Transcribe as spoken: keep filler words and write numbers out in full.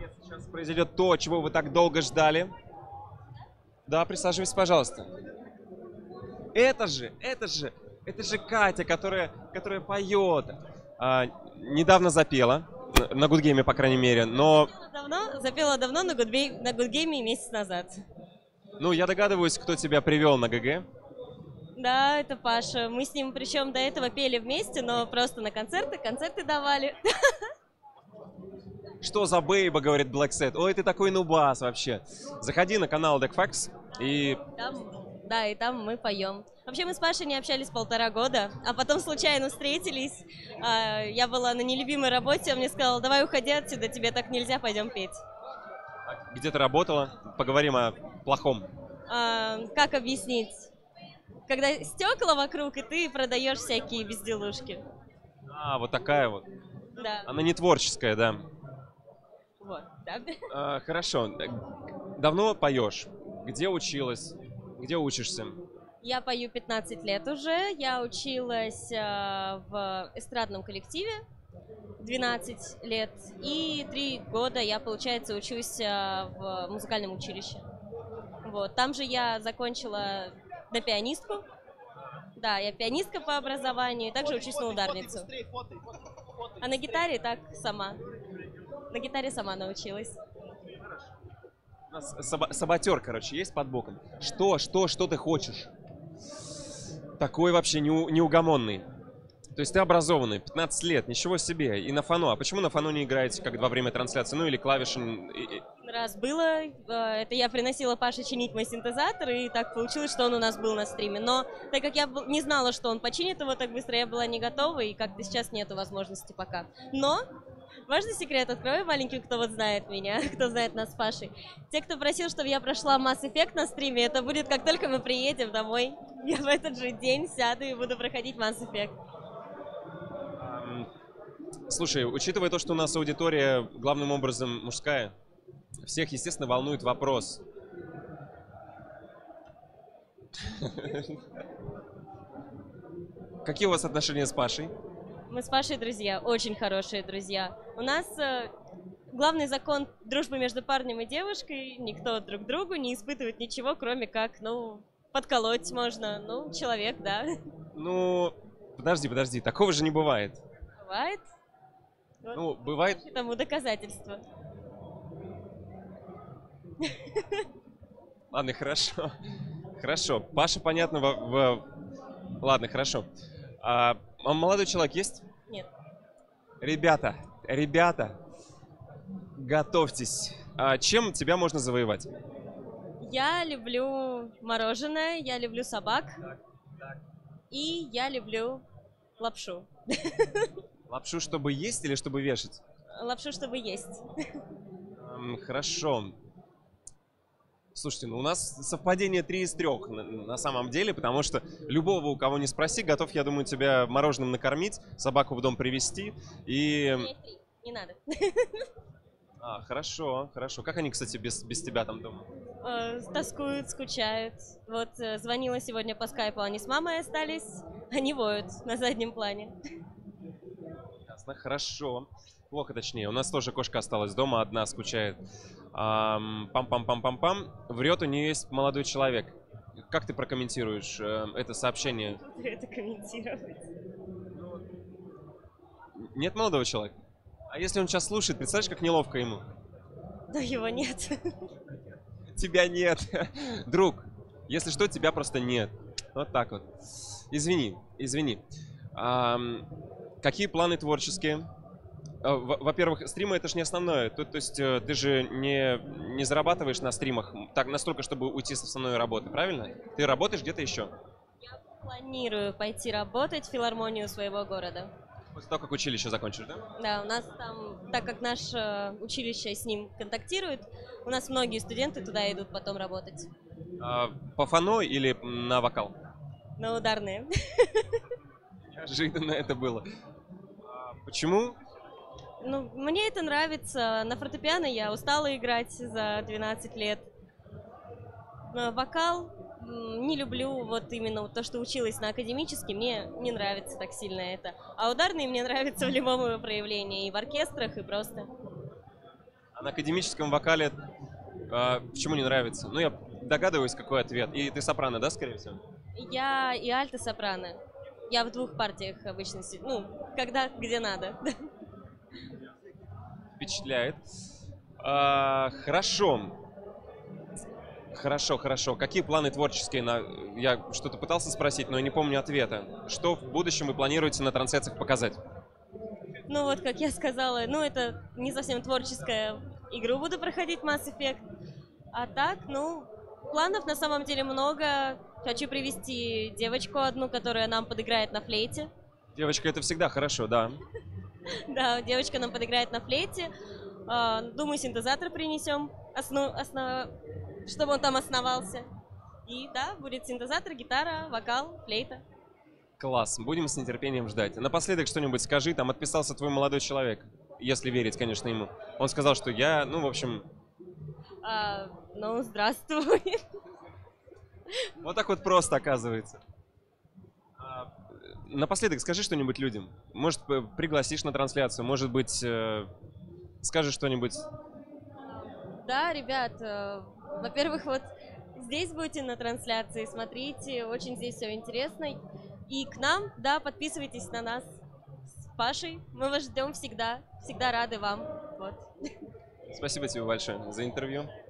наконец сейчас произойдет то, чего вы так долго ждали. Да, присаживайтесь, пожалуйста. Это же, это же, это же Катя, которая, которая поет. А, недавно запела, на Гудгейме, по крайней мере, но... Давно, запела давно на Гудгейме, на Гудгейме месяц назад. Ну, я догадываюсь, кто тебя привел на ГГ. Да, это Паша. Мы с ним, причем до этого пели вместе, но просто на концерты, концерты давали. Что за бейба, говорит Black Set. Ой, ты такой нубас вообще. Заходи на канал Deckfax и... Там, да, и там мы поем. Вообще мы с Пашей не общались полтора года, а потом случайно встретились. Я была на нелюбимой работе, он мне сказал: давай уходи отсюда, тебе так нельзя, пойдем петь. Где ты работала? Поговорим о плохом. А, как объяснить? Когда стекла вокруг, и ты продаешь всякие безделушки. А, вот такая вот. Да. Она не творческая, да. Вот, да. А, хорошо. Давно поешь? Где училась? Где учишься? Я пою пятнадцать лет уже. Я училась э, в эстрадном коллективе двенадцать лет. И три года я, получается, учусь э, в музыкальном училище. Вот. Там же я закончила на пианистку. Да, я пианистка по образованию. И также учусь на ударницу. А на гитаре так сама. На гитаре сама научилась. У нас саба- саботер, короче, есть под боком. Что, что, что ты хочешь? Такой вообще неу- неугомонный. То есть ты образованный, пятнадцать лет, ничего себе. И на фано. А почему на фано не играете, как во время трансляции? Ну или клавиши... Раз было, это я приносила Паше чинить мой синтезатор, и так получилось, что он у нас был на стриме. Но так как я не знала, что он починит его так быстро, я была не готова, и как-то сейчас нету возможности пока. Но... Важный секрет, открою маленький, кто вот знает меня, кто знает нас с Пашей. Те, кто просил, чтобы я прошла Mass Effect на стриме, это будет, как только мы приедем домой. Я в этот же день сяду и буду проходить Mass Effect. Слушай, учитывая то, что у нас аудитория главным образом мужская, всех, естественно, волнует вопрос. Какие у вас отношения с Пашей? Мы с Пашей друзья, очень хорошие друзья. У нас э, главный закон дружбы между парнем и девушкой: никто друг другу не испытывает ничего, кроме как, ну, подколоть можно. Ну, человек, да. Ну, подожди, подожди, такого же не бывает. Бывает? Вот. Ну, бывает... Тому доказательство. Ладно, хорошо. Хорошо. Паша, понятно, в... в... Ладно, хорошо. А, а молодой человек есть? Нет. Ребята, ребята, готовьтесь. А чем тебя можно завоевать? Я люблю мороженое, я люблю собак. И я люблю лапшу. Лапшу, чтобы есть или чтобы вешать? Лапшу, чтобы есть. Эм, хорошо. Слушайте, ну у нас совпадение три из трех на, на самом деле, потому что любого, у кого не спроси, готов, я думаю, тебя мороженым накормить, собаку в дом привезти и... Не надо. А, хорошо, хорошо. Как они, кстати, без, без тебя там дома? Э, тоскуют, скучают. Вот э, звонила сегодня по скайпу, они с мамой остались, они воют на заднем плане. Ясно, хорошо. Плохо, точнее. У нас тоже кошка осталась дома, одна скучает. Пам-пам-пам-пам-пам. Врет, у нее есть молодой человек. Как ты прокомментируешь э, это сообщение? Это комментировать. Нет молодого человека? А если он сейчас слушает, представляешь, как неловко ему? Но его нет. Тебя нет. Друг, если что, тебя просто нет. Вот так вот. Извини, извини. А, какие планы творческие? Во-первых, стримы — это же не основное. То, то есть ты же не, не зарабатываешь на стримах так настолько, чтобы уйти с основной работы, правильно? Ты работаешь где-то еще? Я планирую пойти работать в филармонию своего города. После того, как училище закончишь, да? Да, у нас там, так как наше училище с ним контактирует, у нас многие студенты туда идут потом работать. А, по фано или на вокал? На ударные. Неожиданно это было. А почему? Ну, мне это нравится. На фортепиано я устала играть за двенадцать лет. Но вокал не люблю, вот именно то, что училась на академический, мне не нравится так сильно это. А ударные мне нравятся в любом его проявлении, и в оркестрах, и просто. А на академическом вокале а, почему не нравится? Ну, я догадываюсь, какой ответ. И ты сопрано, да, скорее всего? Я и альто-сопрано. Я в двух партиях обычно, си- ну, когда, где надо. Впечатляет. А, хорошо. Хорошо, хорошо. Какие планы творческие? На... Я что-то пытался спросить, но я не помню ответа. Что в будущем вы планируете на трансляциях показать? Ну вот, как я сказала, ну это не совсем творческая игру буду проходить Mass Effect. А так, ну, планов на самом деле много. Хочу привести девочку одну, которая нам подыграет на флейте. Девочка, это всегда хорошо, да. Да, девочка нам подыграет на флейте. А, Думаю, синтезатор принесем, основ... основ- чтобы он там основался. И да, будет синтезатор, гитара, вокал, флейта. Класс, будем с нетерпением ждать. Напоследок что-нибудь скажи, там отписался твой молодой человек, если верить, конечно, ему. Он сказал, что я, ну, в общем, А, ну, здравствуй. вот так вот просто оказывается. А, Напоследок скажи что-нибудь людям. Может, п- пригласишь на трансляцию, может быть, э, скажешь что-нибудь. Да, ребят, э, во-первых, вот здесь будете на трансляции, смотрите, очень здесь все интересно. И к нам, да, подписывайтесь на нас с Пашей, мы вас ждем всегда, всегда рады вам. Вот. Спасибо тебе большое за интервью.